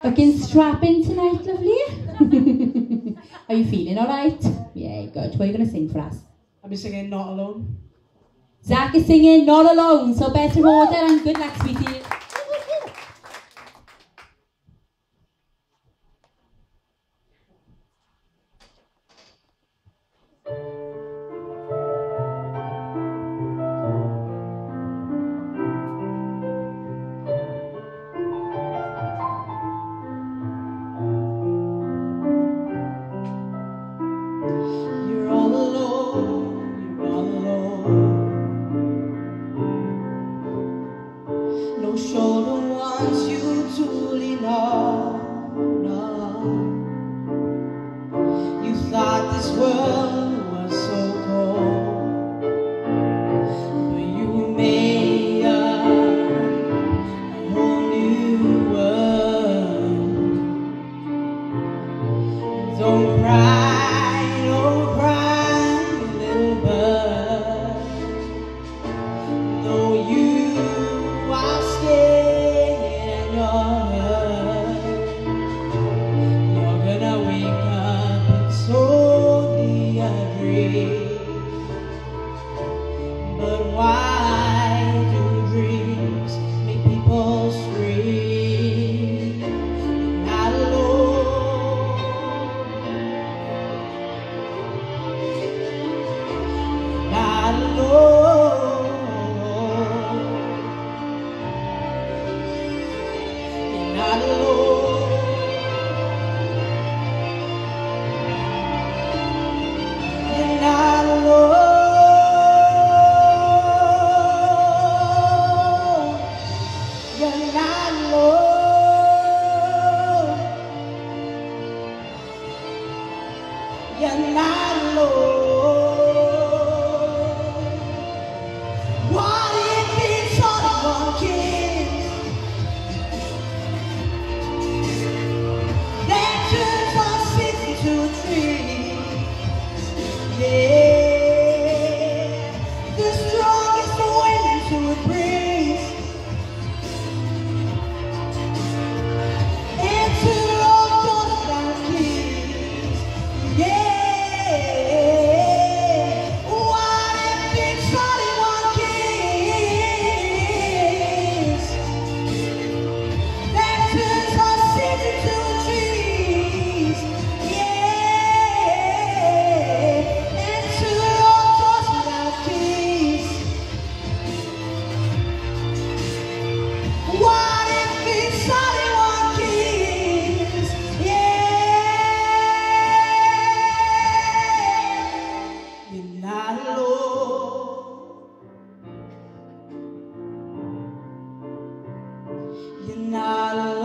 Looking strapping tonight, lovely. Are you feeling alright? Yeah, good. What are you going to sing for us? I'll be singing Not Alone. Zach is singing Not Alone, so better order and good luck, sweetie. You're all alone, you're all alone. No shoulder wants you to lean on. You thought this world was so cold, but you made a whole new world. Don't cry, little bird. Though you are scared and you're hurt, you're gonna wake up and slowly dream. But why do dreams make people scream? You're not alone. You're not alone. You're not alone. You're not alone. You're not alone. You're not alone. What if it's only one kiss that turns us into a tree? Yeah, the strongest wind to a breeze, into all those down keys. Yeah, what if it's only one kiss that turns us into trees? Yeah, into all those down keys. What if it's only one kiss? Yeah, you're not alone. You're not alone.